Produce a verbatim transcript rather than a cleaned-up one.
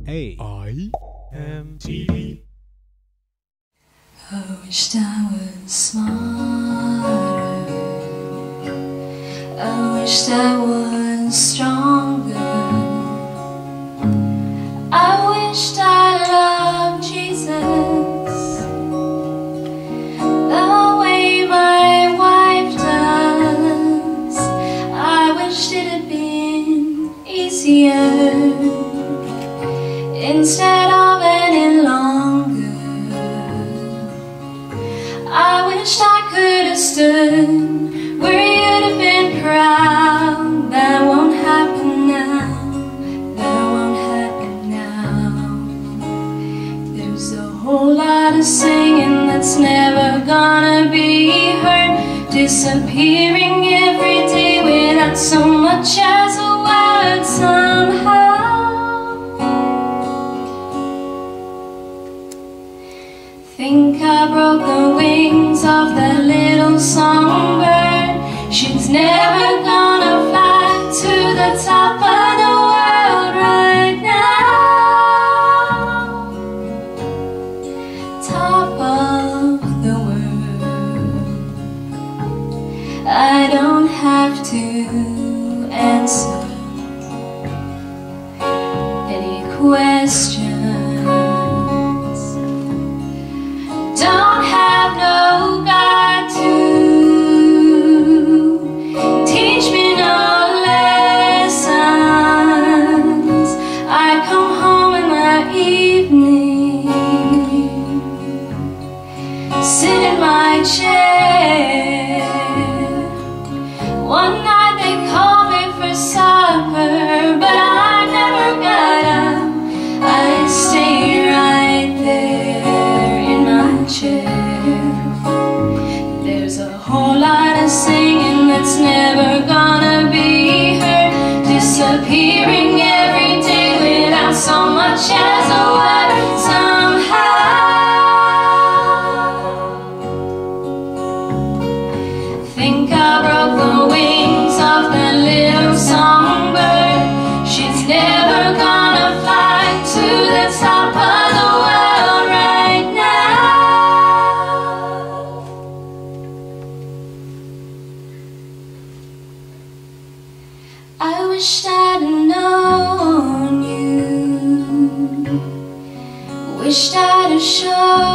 A I M T V. I wished I was smarter. I wished I was stronger. I wished I loved Jesus the way my wife does. I wished it had been easier instead of any longer. I wished I could have stood where you'd have been proud. That won't happen now. That won't happen now. There's a whole lot of singing that's never gonna be heard, disappearing every day without so much as a word somehow. Think I broke the wings of that little songbird. She's never gonna fly to the top of the world right now. Top of the world. I don't have to answer any questions. Don't have no God to teach me no lessons. I come home in the evening, sit in my chair. One night they called me for supper, but I never got up. I stayed right there in my chair. There's a whole lot of singing that's never gonna be heard, disappearing every day without so much as a word somehow. Think I broke the wings of that little songbird. She's never gonna fly to the top of the world right now. I wished I'd known you, wished I'd have shown